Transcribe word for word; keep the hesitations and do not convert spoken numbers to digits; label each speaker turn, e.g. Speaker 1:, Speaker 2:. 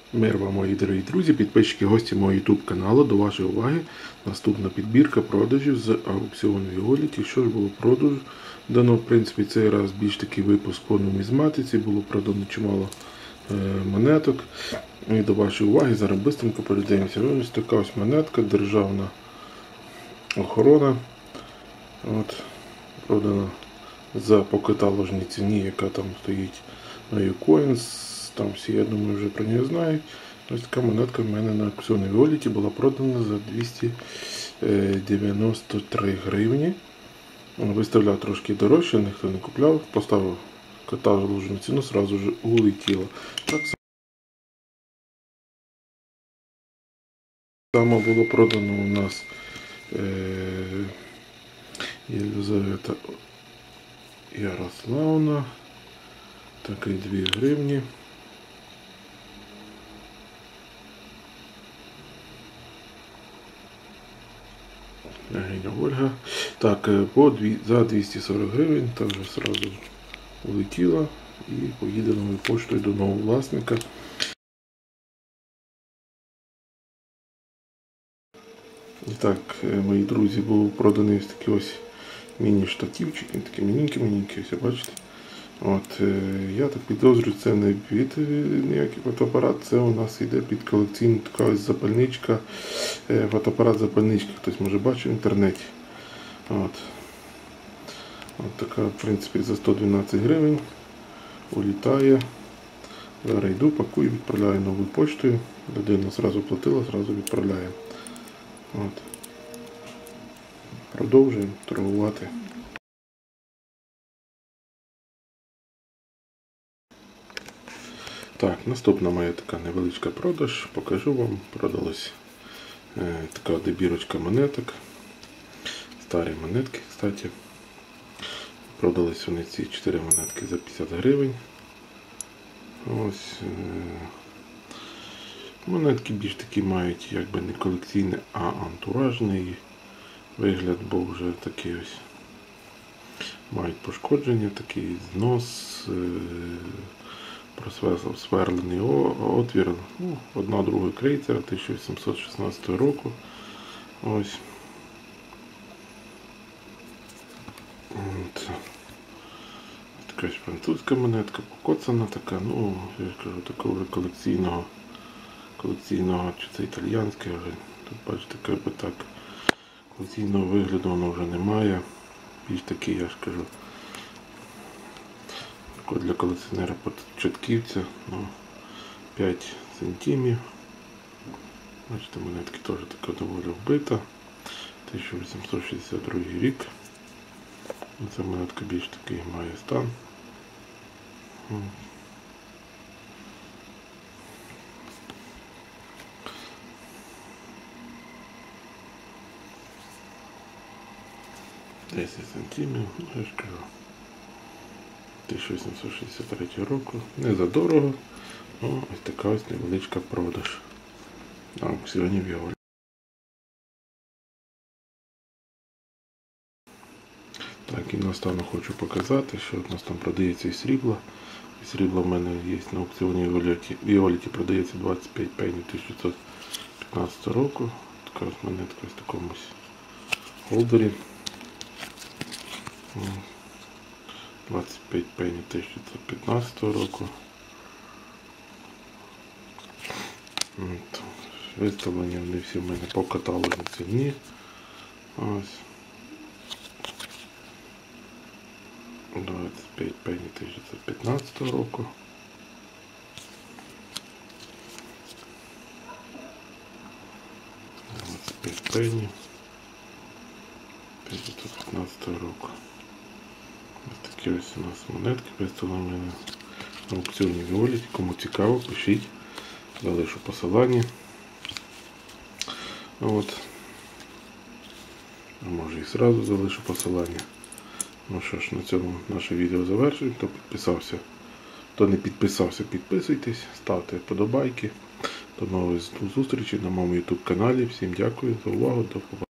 Speaker 1: Мир вам, мої дорогі друзі, підписчики, гості мого ютуб каналу. До вашої уваги наступна підбірка продажів з аукціону Віоліті. Що ж було продано? В принципі, цей раз більш такий випуск по нумізматиці. Було продано чимало е, монеток. І до вашої уваги зараз швидко перейдемося. Ось така ось монетка, державна охорона. От, продана за по каталожній ціні, яка там стоїть на YouCoins. Там всі, я думаю, вже про нього знають. Ось така монетка в мене на аукціоні Віоліті була продана за двісті дев'яносто три гривні. Виставляв трошки дорожче, ніхто не купляв, поставив каталожну ціну, одразу ж улетіло. Так само було продано у нас е Єлизавета Ярославна. Такий дві гривні. Ольга. Так, по дві, за двісті сорок гривень також одразу улетіла і поїде новою поштою до нового власника. І так, мої друзі, був проданий ось такий ось міні-штативчик, він такий міненький-міненький, ось бачите. От, я так підозрюю, це не під ніякий фотоапарат, це у нас йде під колекційну така ось запальничка, фотоапарат-запальничка, хтось може бачити в інтернеті. От. От така, в принципі, за сто дванадцять гривень улітає. Зараз йду, пакую, відправляю новою поштою. Людина одразу платила, одразу відправляє. От. Продовжуємо торгувати. Так, наступна моя така невеличка продаж, покажу вам, продалась е, така добірочка монеток, старі монетки, кстати. Продались вони ці чотири монетки за п'ятдесят гривень. Ось, е, монетки більш такі мають якби не колекційний, а антуражний вигляд, бо вже такі ось мають пошкодження, такий знос, е, просверлений отвір, ну, одна друга крейцера тисяча вісімсот шістнадцятого року. Ось. От. Така ось французька монетка, покоцана така, ну, я ж кажу, такого колекційного, колекційного, чи це італіянське, вже тут бачите, якби так, колекційного вигляду воно вже немає. Більш такий, я ж кажу, для колекціонера початківця, ну, п'ять сантимів. Бачите, монетки теж така доволі вбита. тисяча вісімсот шістдесят другий рік. Ця монетка більш такий має стан. десять сантимів, ну, я ж кажу. тисяча вісімсот шістдесят третього року. Не задорого, ну, ось така ось невеличка продаж на аукціоні Віоліті. Так, і наостанок хочу показати, що у нас там продається і срібло. І срібло в мене є на аукціоні Віоліті. Віоліті продається двадцять п'ять пенів тисяча дев'ятсот п'ятнадцятого року. Така ось монетка ось в такому холдері. двадцять п'ять пенів тисяча дев'ятсот п'ятнадцятого року. От. Виставлені вони всі в мене по каталожній ціні. Ось. двадцять п'ять пенів тисяча дев'ятсот п'ятнадцятого року. двадцять п'ять пенів тисяча дев'ятсот п'ятнадцятого року. Ось такі ось у нас монетки виставлені на аукціоні Віоліті. Кому цікаво, пишіть, залишу посилання. От. А може і одразу залишу посилання. Ну що ж, на цьому наше відео завершуємо. Хто підписався, хто не підписався, підписуйтесь, ставте вподобайки. До нових зустрічей на моєму ютуб каналі. Всім дякую за увагу, до побачення.